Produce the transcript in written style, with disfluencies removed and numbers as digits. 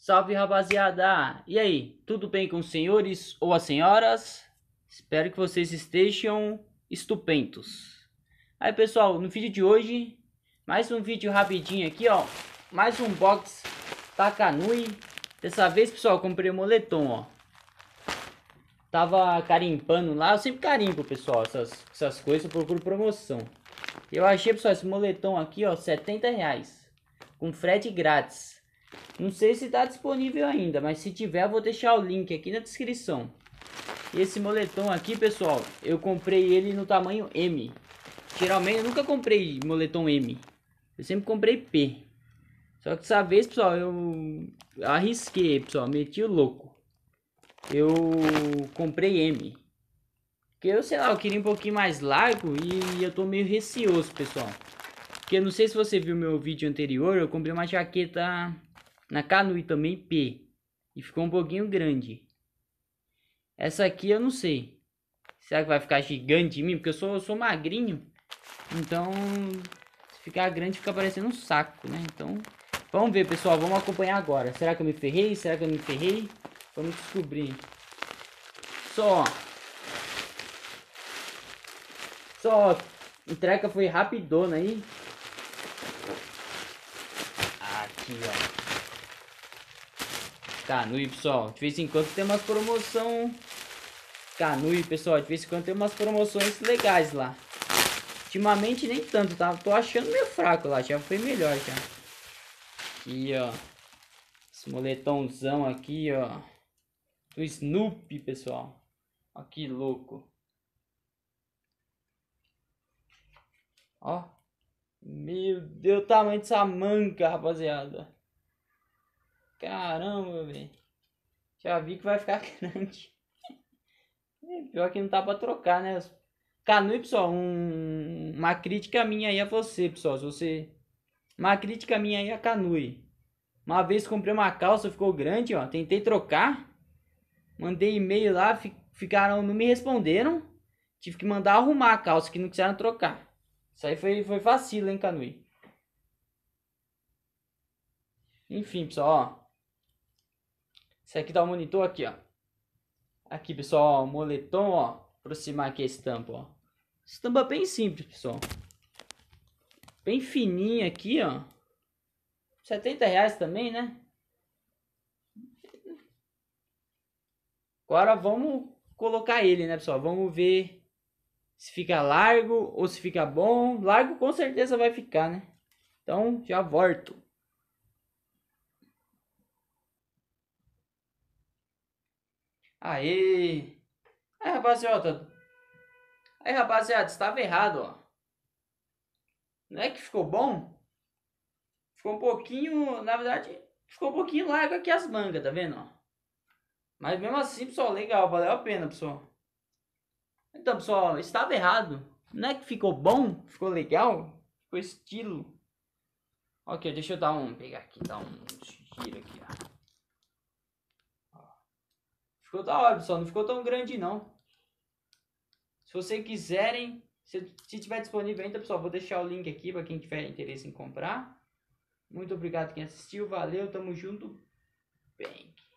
Salve, rapaziada! E aí, tudo bem com os senhores ou as senhoras? Espero que vocês estejam estupendos. Aí, pessoal, no vídeo de hoje, mais um vídeo rapidinho aqui, ó. Mais um box Takanui. Dessa vez, pessoal, comprei o moletom, ó. Tava carimpando lá, eu sempre carimpo, pessoal, essas coisas, eu procuro promoção. Eu achei, pessoal, esse moletom aqui, ó, R$70, com frete grátis. Não sei se está disponível ainda, mas se tiver eu vou deixar o link aqui na descrição. E esse moletom aqui, pessoal, eu comprei ele no tamanho M. Geralmente eu nunca comprei moletom M, eu sempre comprei P. Só que dessa vez, pessoal, eu arrisquei, pessoal, meti o louco. Eu comprei M. Porque eu, sei lá, eu queria um pouquinho mais largo e eu tô meio receoso, pessoal. Porque eu não sei se você viu meu vídeo anterior, eu comprei uma jaqueta na Kanui também P. E ficou um pouquinho grande. Essa aqui eu não sei. Será que vai ficar gigante em mim? Porque eu sou magrinho. Então, se ficar grande fica parecendo um saco, né? Então, vamos ver, pessoal. Vamos acompanhar agora. Será que eu me ferrei? Será que eu não me ferrei? Vamos descobrir. Só. Entrega foi rapidona aí. Aqui, ó. Kanui, pessoal, de vez em quando tem umas promoção. Kanui, pessoal, de vez em quando tem umas promoções legais lá. Ultimamente nem tanto, tá? Tô achando meio fraco lá, já foi melhor já. Aqui, ó. Esse moletomzão aqui, ó. Do Snoopy, pessoal. Ó que louco. Ó. Meu Deus, o tamanho dessa manga, rapaziada. Caramba, velho. Já vi que vai ficar grande. Pior que não tá pra trocar, né? Kanui, pessoal, uma crítica minha aí a você, pessoal. Se você... Uma crítica minha aí a Kanui. Uma vez comprei uma calça, ficou grande, ó. Tentei trocar. Mandei e-mail lá, ficaram, não me responderam. Tive que mandar arrumar a calça, que não quiseram trocar. Isso aí foi vacilo, hein, Kanui. Enfim, pessoal, ó. Esse aqui tá o monitor aqui, ó. Aqui, pessoal, ó, moletom, ó. Aproximar aqui a estampa, ó. Estampa bem simples, pessoal. Bem fininha aqui, ó. R$70 também, né? Agora vamos colocar ele, né, pessoal? Vamos ver se fica largo ou se fica bom. Largo com certeza vai ficar, né? Então já volto. Aê! Aí, rapaziada. Aí, rapaziada, estava errado, ó. Não é que ficou bom? Ficou um pouquinho, na verdade, ficou um pouquinho largo aqui as mangas, tá vendo, ó? Mas mesmo assim, pessoal, legal, valeu a pena, pessoal. Então, pessoal, estava errado. Não é que ficou bom, ficou legal, ficou estilo. Ok, deixa eu dar pegar aqui, dar um giro aqui, ó. Ficou da hora, pessoal, não ficou tão grande não. Se vocês quiserem, se tiver disponível ainda, pessoal, vou deixar o link aqui para quem tiver interesse em comprar. Muito obrigado quem assistiu, valeu, tamo junto, bem.